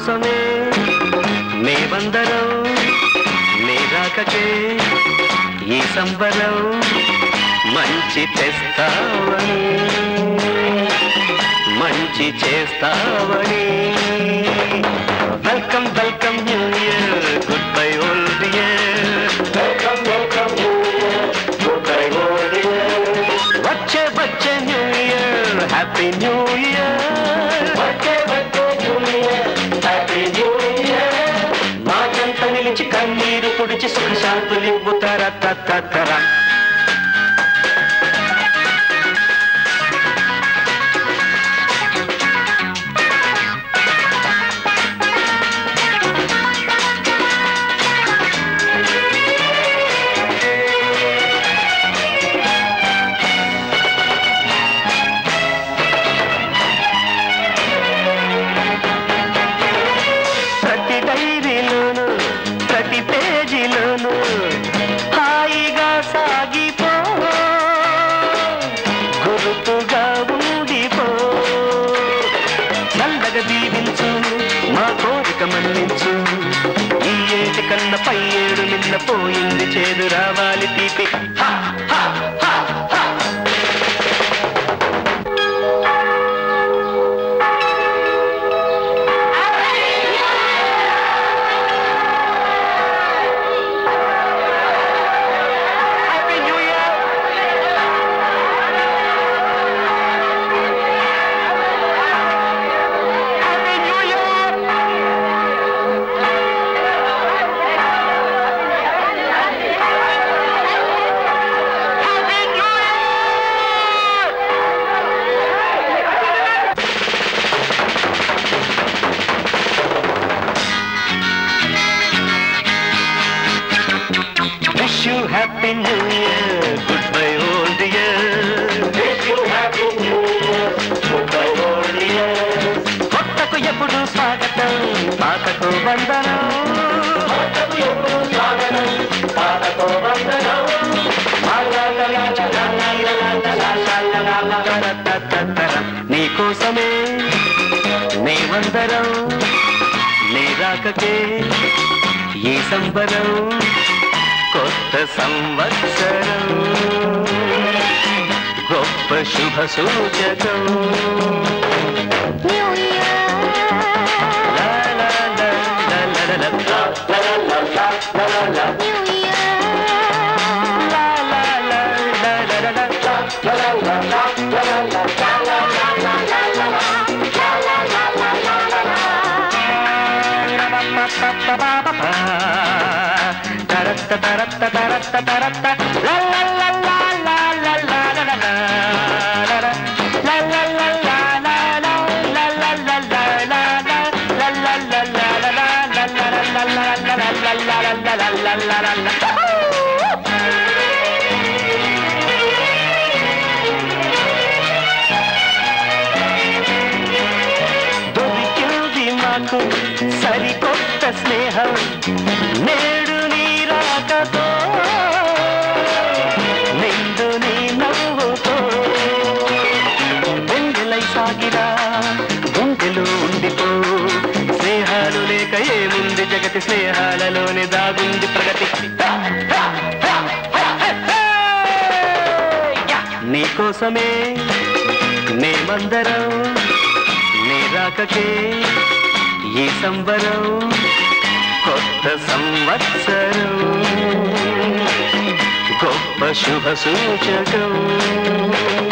కోసమే మేమందరం నీ రాకకే ఈ సంబరం మంచి తెస్తావని మంచి చేస్తావని welcome welcome new year goodbye old year welcome welcome new year goodbye old year వచ్చే వచ్చే new year happy new year వచ్చే వచ్చే new year happy new year మా చెంత నిలిచి కన్నీరు తుడిచి సుఖశాంతులివ్వు తర తర హాయిగా సాగిపో గురుతుగా ఉండిపో చల్లగా దీవించు మా కోరిక మన్నించు ఈ ఏటి కన్న పై ఏడు నిన్న పోయింది చేదు రావాలి తీపి Happy New Year, goodbye old year. Wish you Happy New Year, goodbye old year. కొత్తకు ఎప్పుడు స్వాగతం, పాతకు వందనం. కొత్తకు ఎప్పుడు స్వాగతం, పాతకు వందనం. నీ కోసమే మేమందరం నీ రాకకే ఈ సంబరం కొత్త సంవత్సరం గొప్ప శుభ సూచకం న్యూ ఇయర్ లా లా లా లా లా లా లా లా లా న్యూ ఇయర్ లా లా లా లా లా లా లా లా దొరికింది మాకు సరికొత్త స్నేహం నేడు నీ రాకతో నిండు నీ నవ్వుతో గుండెలై సాగిరా గుండెలో ఉండిపో స్నేహాలు లేక ఏముంది జగతి స్నేహాలలోనే దాగుంది ప్రగతి నీకోసమే మేమందరం నీ రాకకే ఈ సంబరం కొత్త సంవత్సరం గొప్ప శుభ సూచకం